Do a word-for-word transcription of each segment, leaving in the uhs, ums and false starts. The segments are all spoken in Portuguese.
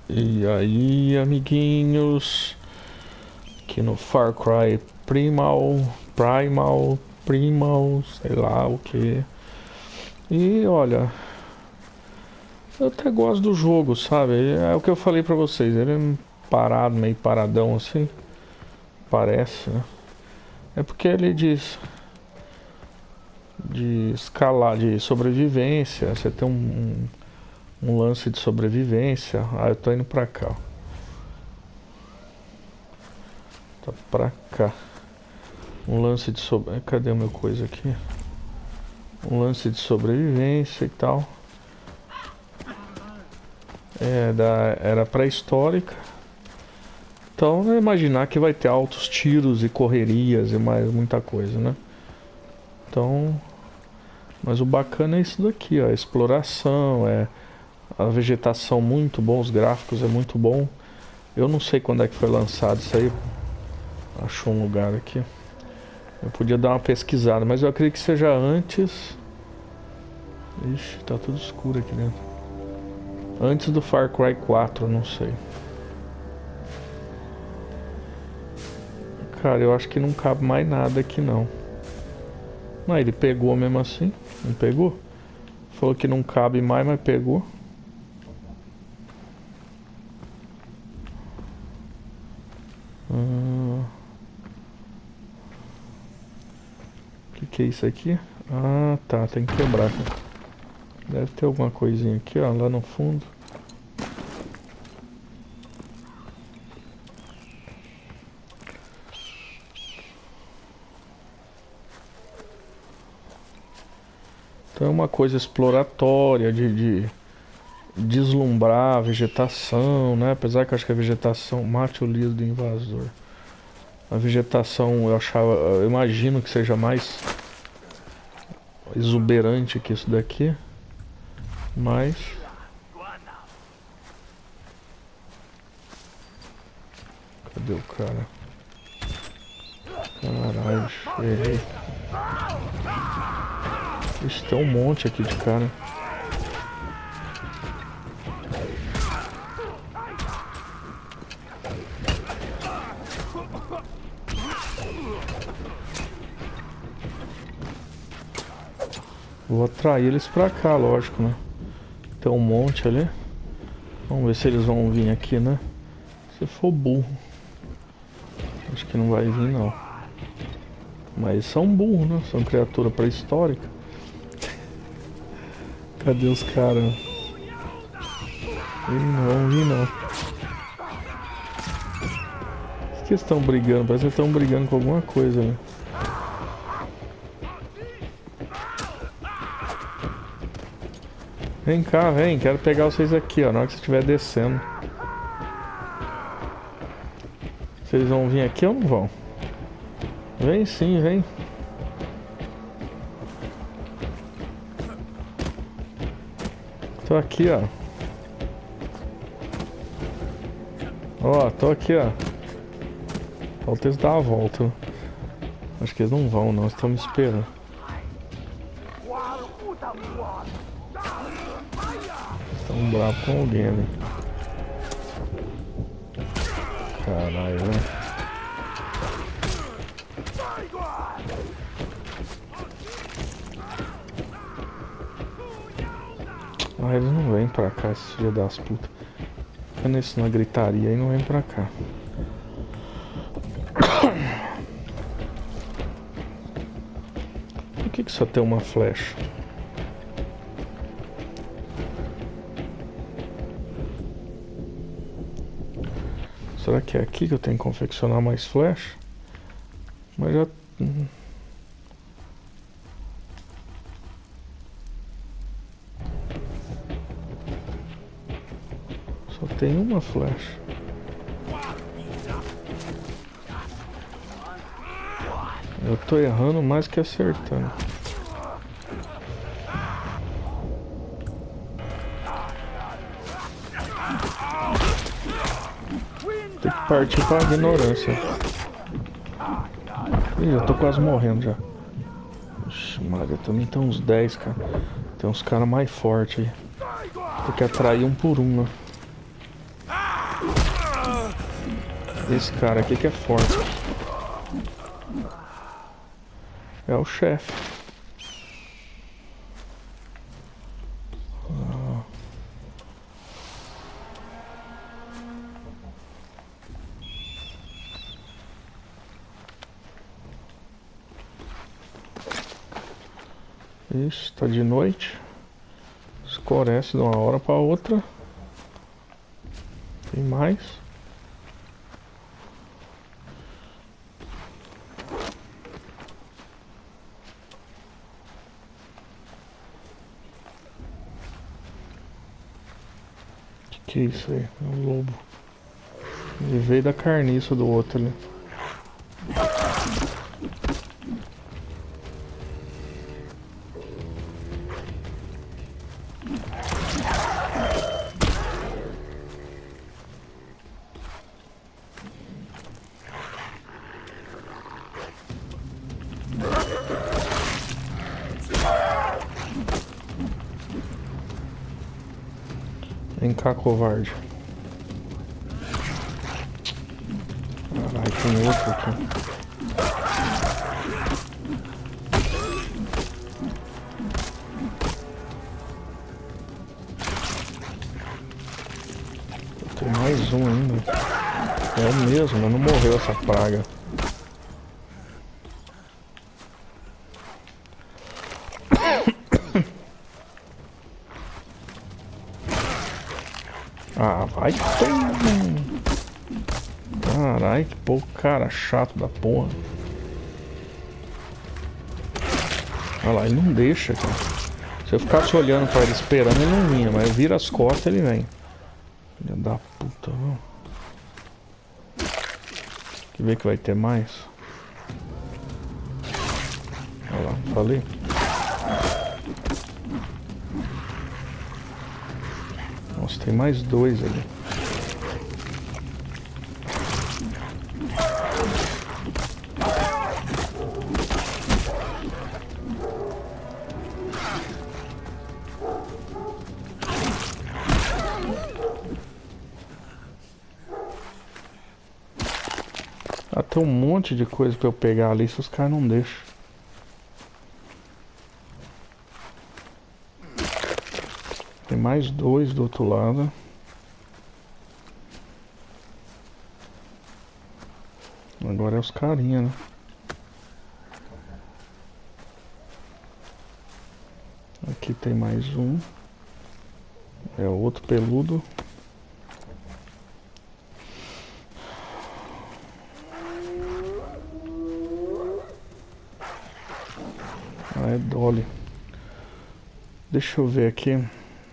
E aí, amiguinhos, aqui no Far Cry Primal, Primal, Primal, sei lá o que. E olha, eu até gosto do jogo, sabe? É o que eu falei pra vocês, ele é parado, meio paradão assim, parece, né? É porque ele diz de escalar, de sobrevivência, você tem um, um, um lance de sobrevivência. Ah, eu tô indo pra cá, ó. Tá pra cá. Um lance de sobre... Cadê o meu coisa aqui? Um lance de sobrevivência e tal. É, da era pré-histórica. Então, vou imaginar que vai ter altos tiros e correrias e mais muita coisa, né? Então, mas o bacana é isso daqui, ó, a exploração, é a vegetação muito bom, os gráficos é muito bom. Eu não sei quando é que foi lançado isso aí. Achou um lugar aqui. Eu podia dar uma pesquisada, mas eu acredito que seja antes. Ixi, tá tudo escuro aqui dentro. Antes do Far Cry quatro, não sei. Cara, eu acho que não cabe mais nada aqui não. Não, ele pegou mesmo assim. Não pegou? Falou que não cabe mais, mas pegou. Hum... O que, que é isso aqui? Ah, tá, tem que quebrar aqui. Deve ter alguma coisinha aqui, ó, lá no fundo. Então é uma coisa exploratória, de, de deslumbrar a vegetação, né? Apesar que eu acho que a vegetação mate o líder do invasor. A vegetação eu achava, eu imagino que seja mais exuberante que isso daqui, mas cadê o cara? Caralho, errei. Ixi, tem um monte aqui de cara. Vou atrair eles pra cá, lógico, né? Tem um monte ali. Vamos ver se eles vão vir aqui, né? Se for burro. Acho que não vai vir, não. Mas são burros, né? São criatura pré-histórica. Cadê os caras? Eles não vão vir, não. Por que eles estão brigando? Parece que eles estão brigando com alguma coisa, né? Vem cá, vem. Quero pegar vocês aqui, ó. Na hora que você estiver descendo. Vocês vão vir aqui ou não vão? Vem sim, vem. Tô aqui, ó. Ó, tô aqui, ó. Falta eles dar a volta. Acho que eles não vão, não. Estão me esperando. Estão bravos com alguém ali. Caralho, né? Ah, eles não vêm pra cá, esse filho das putas. Fica nesse na gritaria e não vem pra cá. Por que que só tem uma flecha? Será que é aqui que eu tenho que confeccionar mais flecha? Mas já... Só tem uma flecha. Eu tô errando mais que acertando. Tem que partir pra ignorância. Ih, eu tô quase morrendo já. Ixi, Maria, também tem uns dez, cara. Tem uns caras mais fortes aí. Tem que atrair um por um, né? Esse cara aqui que é forte. É o chefe. Ah. Isso, tá de noite. Escurece de uma hora para outra. Tem mais. Que que é isso aí? É um lobo. Ele veio da carniça do outro ali. Vem cá, covarde. Caralho, tem outro aqui. Tem mais um ainda. É o mesmo, mas não morreu essa praga. Ah, vai. Caralho, que pouco cara chato da porra. Olha lá, ele não deixa, cara. Se eu ficasse olhando pra ele esperando, ele não vinha, mas eu viro as costas, ele vem. Filha da puta, viu? Quer ver que vai ter mais? Olha lá, falei. Nossa, tem mais dois ali. Ah, tem um monte de coisa pra eu pegar ali, se os caras não deixam. Tem mais dois do outro lado. Agora é os carinha, né? Aqui tem mais um. É outro peludo. Ah, é Dolly. Deixa eu ver aqui.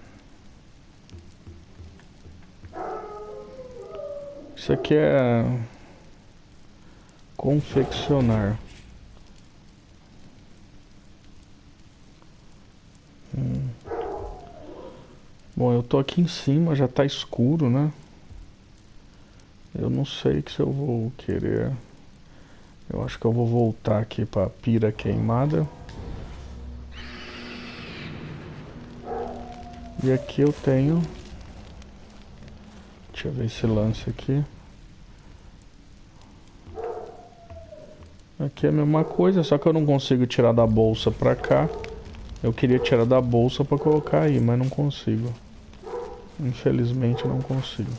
Isso aqui é confeccionar. Hum. Bom, eu tô aqui em cima, já tá escuro, né? Eu não sei que se eu vou querer. Eu acho que eu vou voltar aqui pra pira queimada. E aqui eu tenho. Deixa eu ver esse lance aqui. Aqui é a mesma coisa, só que eu não consigo tirar da bolsa pra cá. Eu queria tirar da bolsa pra colocar aí, mas não consigo. Infelizmente não consigo.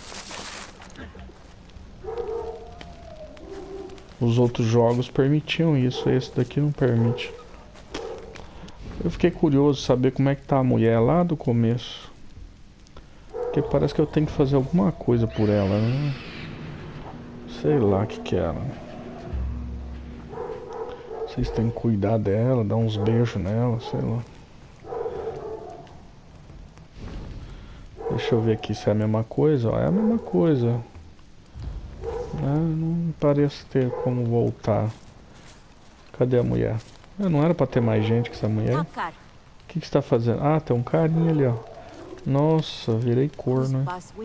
Os outros jogos permitiam isso, esse daqui não permite. Eu fiquei curioso de saber como é que tá a mulher lá do começo. Porque parece que eu tenho que fazer alguma coisa por ela, né? Sei lá o que que era. Vocês têm que cuidar dela, dar uns beijos nela, sei lá. Deixa eu ver aqui se é a mesma coisa. Ó, é a mesma coisa. Ah, não parece ter como voltar. Cadê a mulher? Ah, não era pra ter mais gente que essa mulher. O que que você tá fazendo? Ah, tem um carinha ali, ó. Nossa, virei corno.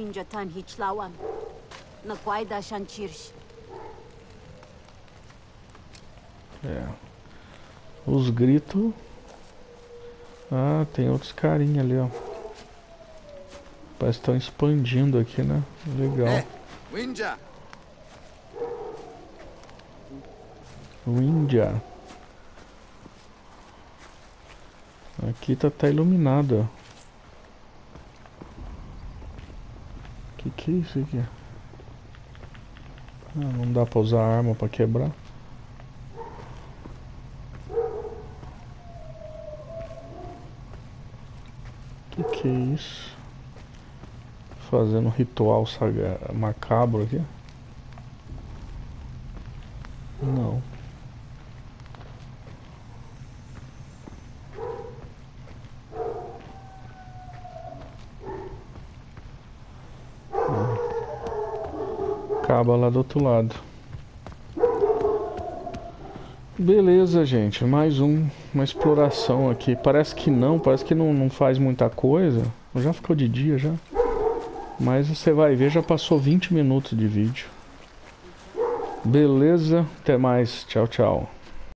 É. Os gritos. Ah, tem outros carinha ali, ó. Parece que estão expandindo aqui, né? Legal. Índia. Aqui tá, tá iluminado. Que que é isso aqui? Ah, não dá pra usar arma pra quebrar. Que que é isso? Fazendo um ritual saga macabro aqui? Não. Acaba lá do outro lado. Beleza, gente. Mais um, uma exploração aqui. Parece que não, parece que não, não faz muita coisa. Já ficou de dia já. Mas você vai ver, já passou vinte minutos de vídeo. Beleza, até mais. Tchau, tchau.